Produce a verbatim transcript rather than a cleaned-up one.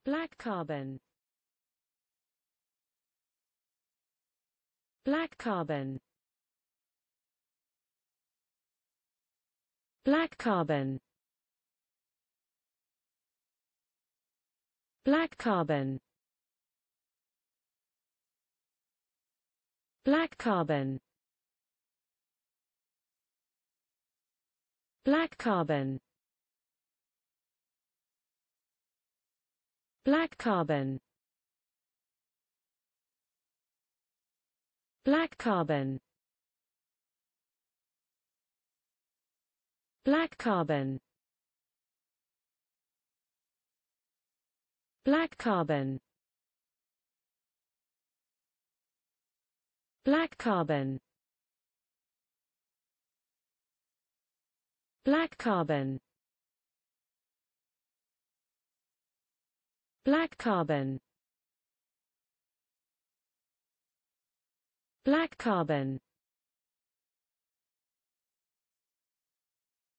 black carbon, black carbon, black carbon, black carbon, black carbon, black carbon, black carbon, black carbon, black carbon, black carbon, black carbon, black carbon, black carbon, black carbon,